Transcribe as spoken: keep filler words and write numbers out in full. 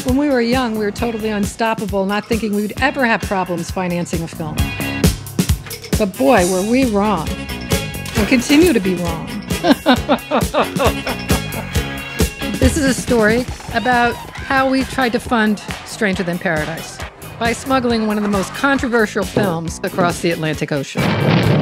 When we were young, we were totally unstoppable, not thinking we'd ever have problems financing a film. But boy, were we wrong. And continue to be wrong. This is a story about how we tried to fund Stranger Than Paradise by smuggling one of the most controversial films across the Atlantic Ocean.